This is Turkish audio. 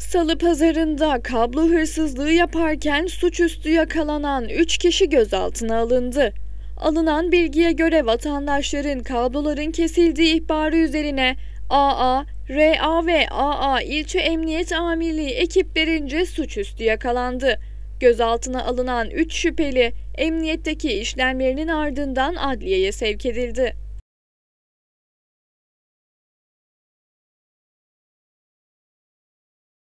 Salıpazarı'nda kablo hırsızlığı yaparken suçüstü yakalanan 3 kişi gözaltına alındı. Alınan bilgiye göre vatandaşların kabloların kesildiği ihbarı üzerine AA, RA ve AA İlçe Emniyet Amirliği ekiplerince suçüstü yakalandı. Gözaltına alınan 3 şüpheli emniyetteki işlemlerinin ardından adliyeye sevk edildi.